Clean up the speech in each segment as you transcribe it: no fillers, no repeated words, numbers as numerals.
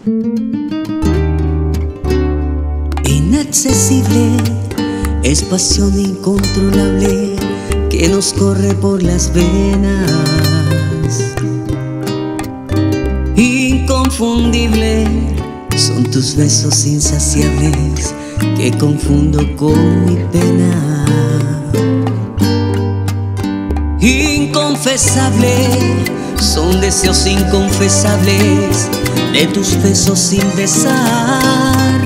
Inaccesible es pasión incontrolable que nos corre por las venas. Inconfundible son tus besos insaciables que confundo con mi pena. Inconfesable son deseos inconfesables de tus besos sin besar.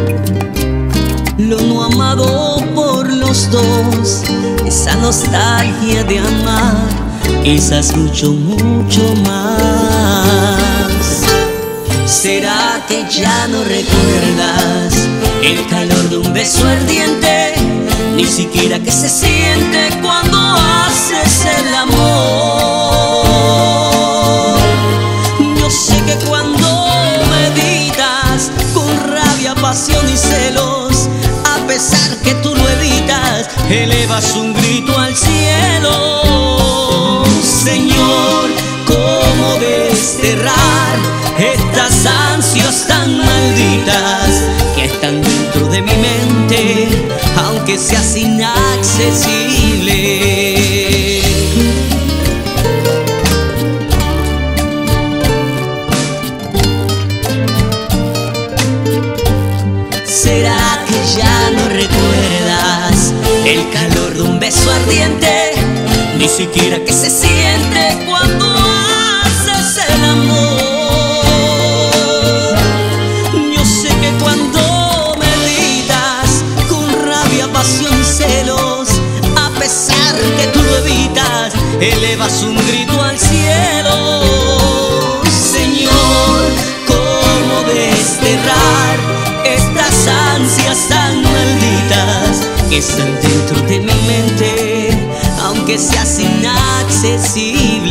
Lo no amado por los dos, esa nostalgia de amar, quizás mucho, mucho más. ¿Será que ya no recuerdas el calor de un beso ardiente? Ni siquiera que se siente cuando haces el amor. Yo sé que cuando meditas con rabia, pasión y celos, a pesar que tú lo evitas, elevas un grito al cielo. Señor, ¿cómo desterrar estas ansias tan malditas que están dentro de mi mente, aunque seas inaccesible? ¿Será que ya no recuerdas el calor de un beso ardiente? Ni siquiera que se siente cuando haces el amor. Yo sé que cuando meditas con rabia, pasión y celos, a pesar que tú lo evitas, elevas un grito al cielo. Señor, ¿cómo desterrar estas ansias tan malditas que están dentro de mi mente, aunque seas inaccesible?